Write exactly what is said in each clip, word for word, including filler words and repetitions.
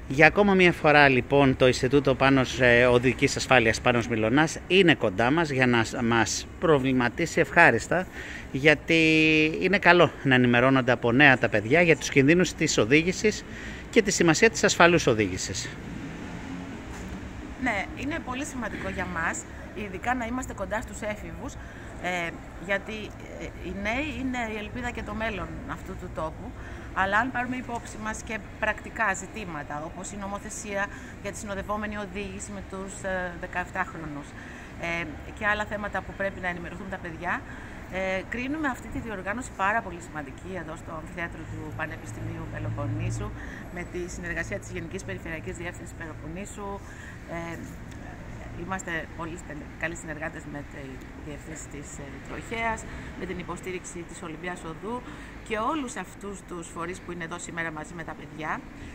Για ακόμα μια φορά λοιπόν το Ινστιτούτο Πάνος ε, Οδικής Ασφάλειας Πάνος Μιλωνάς είναι κοντά μας για να μας προβληματίσει ευχάριστα, γιατί είναι καλό να ενημερώνονται από νέα τα παιδιά για τους κινδύνους της οδήγησης και τη σημασία της ασφαλούς οδήγησης. Ναι, είναι πολύ σημαντικό για μας, ειδικά να είμαστε κοντά στους έφηβους, ε, γιατί ε, οι νέοι είναι η ελπίδα και το μέλλον αυτού του τόπου. Αλλά αν πάρουμε υπόψη μας και πρακτικά ζητήματα, όπως η νομοθεσία για τη συνοδευόμενη οδήγηση με τους δεκαεπτάχρονους ε, και άλλα θέματα που πρέπει να ενημερωθούν τα παιδιά, ε, κρίνουμε αυτή τη διοργάνωση πάρα πολύ σημαντική εδώ στο Αμφιθέατρο του Πανεπιστημίου Πελοποννήσου, με τη συνεργασία της Γενικής Περιφερειακής Διεύθυνσης Πελοποννήσου. Ε, Είμαστε πολύ καλοί συνεργάτες με τη διευθύνση της Τροχέας, με την υποστήριξη της Ολυμπίας Οδού και όλους αυτούς τους φορείς που είναι εδώ σήμερα μαζί με τα παιδιά.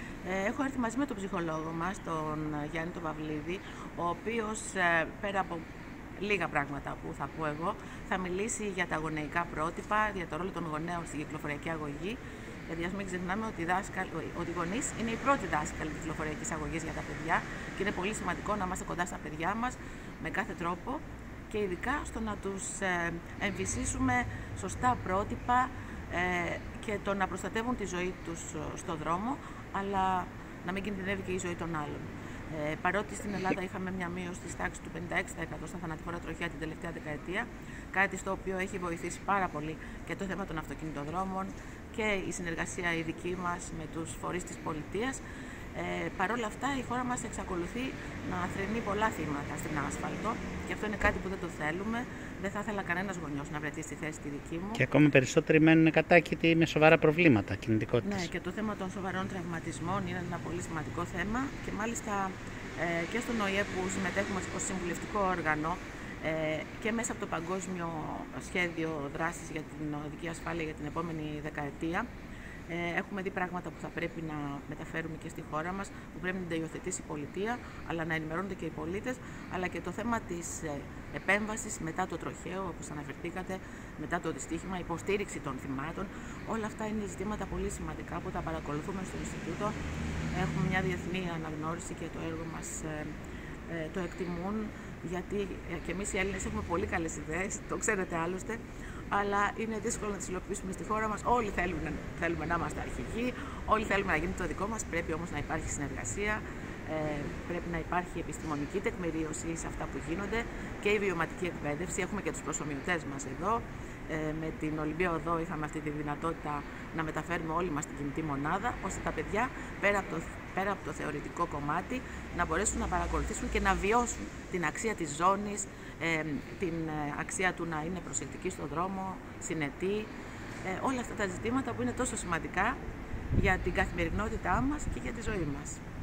Έχω έρθει μαζί με τον ψυχολόγο μας, τον Γιάννη τον Παυλίδη, ο οποίος πέρα από λίγα πράγματα που θα πω εγώ, θα μιλήσει για τα γονεϊκά πρότυπα, για το ρόλο των γονέων στην κυκλοφοριακή αγωγή. Γιατί ας μην ξεχνάμε ότι, ότι οι γονείς είναι οι πρώτοι δάσκαλοι κυκλοφοριακής αγωγής για τα παιδιά και είναι πολύ σημαντικό να είμαστε κοντά στα παιδιά μας με κάθε τρόπο και ειδικά στο να τους ε, εμφυσίσουμε σωστά πρότυπα ε, και το να προστατεύουν τη ζωή τους στον δρόμο, αλλά να μην κινδυνεύει και η ζωή των άλλων. Ε, παρότι στην Ελλάδα είχαμε μια μείωση της τάξης του πενήντα έξι τοις εκατό στα θανατηφόρα τροχαία την τελευταία δεκαετία, κάτι στο οποίο έχει βοηθήσει πάρα πολύ και το θέμα των αυτοκινητοδρόμων και η συνεργασία η δική μας με τους φορείς της πολιτείας. Ε, Παρ' όλα αυτά η χώρα μας εξακολουθεί να θρηνεί πολλά θύματα στην άσφαλτο και αυτό είναι κάτι που δεν το θέλουμε. Δεν θα ήθελα κανένας γονιός να βρεθεί στη θέση τη δική μου. Και ακόμα περισσότεροι μένουν κατάκητοι με σοβαρά προβλήματα κινητικότητας. Ναι, και το θέμα των σοβαρών τραυματισμών είναι ένα πολύ σημαντικό θέμα και μάλιστα ε, και στον ΟΗΕ που συμμετέχουμε ως συμβουλευτικό όργανο ε, και μέσα από το Παγκόσμιο Σχέδιο Δράσης για την Οδική Ασφάλεια για την επόμενη δεκαετία. Ε, έχουμε δει πράγματα που θα πρέπει να μεταφέρουμε και στη χώρα μας, που πρέπει να τα υιοθετήσει η πολιτεία, αλλά να ενημερώνονται και οι πολίτες, αλλά και το θέμα της ε, επέμβασης μετά το τροχαίο, όπως αναφερθήκατε, μετά το δυστύχημα, υποστήριξη των θυμάτων. Όλα αυτά είναι ζητήματα πολύ σημαντικά που τα παρακολουθούμε στο Ινστιτούτο. Έχουμε μια διεθνή αναγνώριση και το έργο μας ε, ε, το εκτιμούν, γιατί ε, και εμείς οι Έλληνες έχουμε πολύ καλές ιδέες, το ξέρετε άλλωστε, αλλά είναι δύσκολο να τις υλοποιήσουμε στη χώρα μας. Όλοι θέλουμε, θέλουμε να είμαστε αρχηγοί, όλοι θέλουμε να γίνει το δικό μας, πρέπει όμως να υπάρχει συνεργασία, ε, πρέπει να υπάρχει επιστημονική τεκμηρίωση σε αυτά που γίνονται και η βιωματική εκπαίδευση. Έχουμε και τους προσομοιωτές μας εδώ. Ε, με την Ολυμπία Οδό είχαμε αυτή τη δυνατότητα να μεταφέρουμε όλοι μας την κινητή μονάδα, ώστε τα παιδιά πέρα από το, πέρα από το θεωρητικό κομμάτι να μπορέσουν να παρακολουθήσουν και να βιώσουν την αξία της ζώνης, ε, την αξία του να είναι προσεκτικοί στον δρόμο, συνετοί, ε, όλα αυτά τα ζητήματα που είναι τόσο σημαντικά για την καθημερινότητά μας και για τη ζωή μας.